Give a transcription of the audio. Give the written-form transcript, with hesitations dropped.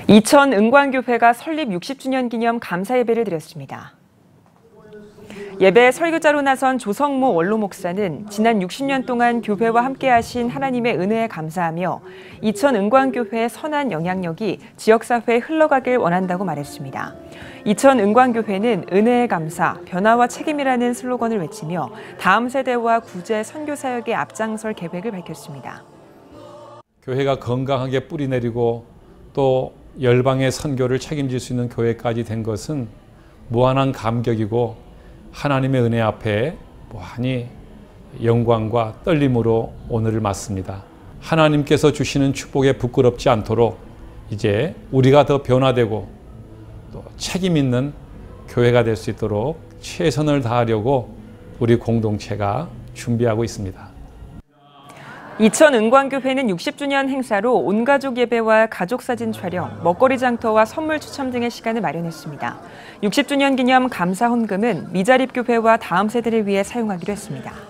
이천 은광교회가 설립 60주년 기념 감사 예배를 드렸습니다. 예배 설교자로 나선 조성모 원로 목사는 지난 60년 동안 교회와 함께하신 하나님의 은혜에 감사하며 이천 은광교회의 선한 영향력이 지역사회에 흘러가길 원한다고 말했습니다. 이천 은광교회는 은혜의 감사, 변화와 책임이라는 슬로건을 외치며 다음 세대와 구제 선교 사역에 앞장설 계획을 밝혔습니다. 교회가 건강하게 뿌리내리고 또 열방의 선교를 책임질 수 있는 교회까지 된 것은 무한한 감격이고 하나님의 은혜 앞에 무한히 영광과 떨림으로 오늘을 맞습니다. 하나님께서 주시는 축복에 부끄럽지 않도록 이제 우리가 더 변화되고 또 책임 있는 교회가 될 수 있도록 최선을 다하려고 우리 공동체가 준비하고 있습니다. 이천 은광교회는 60주년 행사로 온가족 예배와 가족사진 촬영, 먹거리 장터와 선물 추첨 등의 시간을 마련했습니다. 60주년 기념 감사 헌금은 미자립교회와 다음 세대를 위해 사용하기로 했습니다.